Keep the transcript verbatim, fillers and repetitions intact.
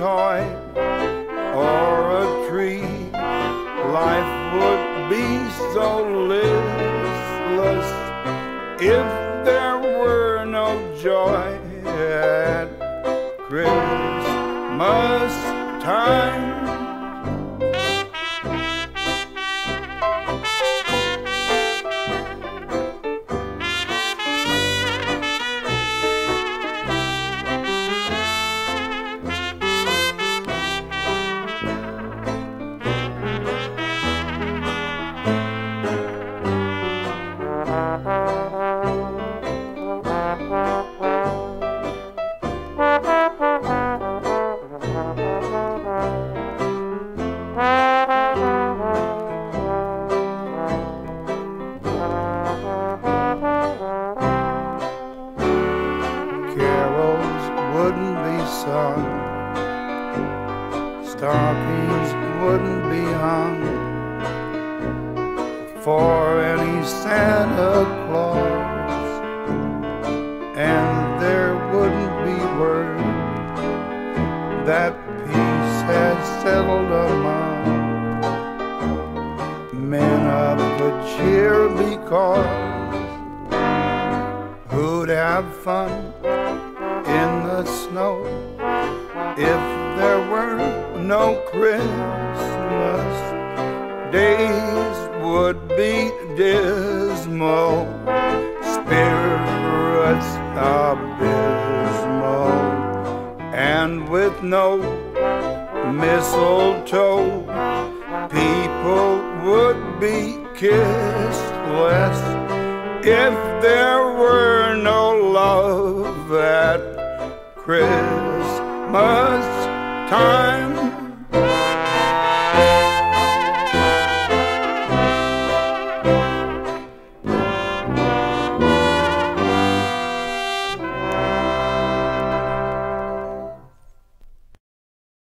toy or a tree, life would be so listless if there were no joy at Christmas time. Stockings wouldn't be hung for any Santa Claus, and there wouldn't be word that peace has settled among men of good cheer, because who'd have fun in the snow if there were no Christmas? Days would be dismal, spirits abysmal, and with no mistletoe, people would be kissless if there were no love at Christmas time.